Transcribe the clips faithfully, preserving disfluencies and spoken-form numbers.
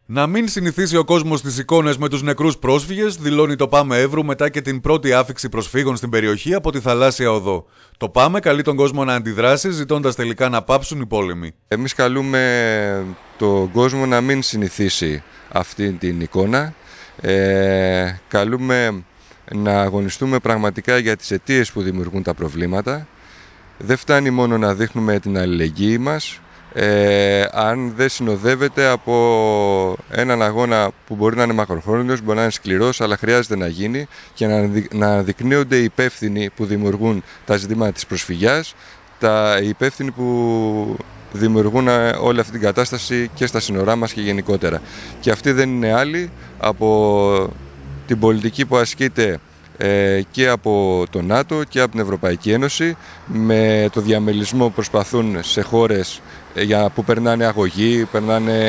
Να μην συνηθίσει ο κόσμος στις εικόνες με τους νεκρούς πρόσφυγες, δηλώνει το ΠΑΜΕ Εύρου μετά και την πρώτη άφιξη προσφύγων στην περιοχή από τη θαλάσσια οδό. Το ΠΑΜΕ καλεί τον κόσμο να αντιδράσει, ζητώντας τελικά να πάψουν οι πόλεμοι. Εμείς καλούμε τον κόσμο να μην συνηθίσει αυτή την εικόνα. Ε, καλούμε να αγωνιστούμε πραγματικά για τις αιτίες που δημιουργούν τα προβλήματα. Δεν φτάνει μόνο να δείχνουμε την αλληλεγγύη μας, ε, αν δεν συνοδεύεται από έναν αγώνα που μπορεί να είναι μακροχρόνιος, μπορεί να είναι σκληρός, αλλά χρειάζεται να γίνει και να, να αναδεικνύονται οι υπεύθυνοι που δημιουργούν τα ζητήματα της προσφυγιάς, τα οι υπεύθυνοι που δημιουργούν όλη αυτή την κατάσταση και στα σύνορά μας και γενικότερα. Και αυτοί δεν είναι άλλοι από την πολιτική που ασκείται και από το ΝΑΤΟ και από την Ευρωπαϊκή Ένωση. Με το διαμελισμό προσπαθούν σε χώρες που περνάνε αγωγή, περνάνε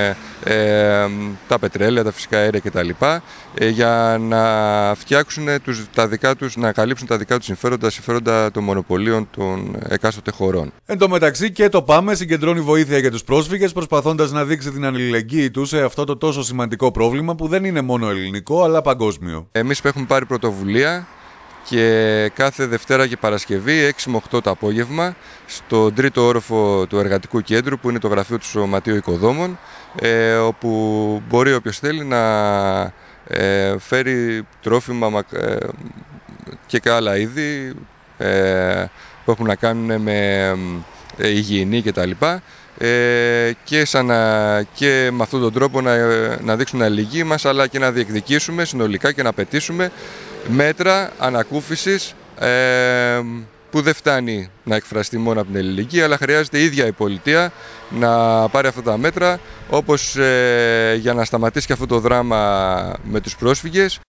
ε, τα πετρέλαια, τα φυσικά αέρια κτλ. Ε, για να φτιάξουν τους, τα δικά τους, να καλύψουν τα δικά τους συμφέροντα, συμφέροντα των μονοπωλίων των εκάστοτε χωρών. Εν τω μεταξύ και το ΠΑΜΕ συγκεντρώνει βοήθεια για τους πρόσφυγες, προσπαθώντας να δείξει την αλληλεγγύη του σε αυτό το τόσο σημαντικό πρόβλημα που δεν είναι μόνο ελληνικό αλλά παγκόσμιο. Εμείς που έχουμε πάρει πρωτοβουλία και κάθε Δευτέρα και Παρασκευή έξι με οκτώ το απόγευμα στον τρίτο όροφο του Εργατικού Κέντρου, που είναι το γραφείο του Σωματείου Οικοδόμων, ε, όπου μπορεί όποιος θέλει να ε, φέρει τρόφιμα ε, και άλλα είδη ε, που έχουν να κάνουν με ε, υγιεινή κτλ. Ε, και, σαν να, και με αυτόν τον τρόπο να, να δείξουν αλληλεγγύη μας, αλλά και να διεκδικήσουμε συνολικά και να πετήσουμε μέτρα ανακούφισης ε, που δεν φτάνει να εκφραστεί μόνο από την ελληνική, αλλά χρειάζεται η ίδια η πολιτεία να πάρει αυτά τα μέτρα, όπως ε, για να σταματήσει και αυτό το δράμα με τους πρόσφυγες.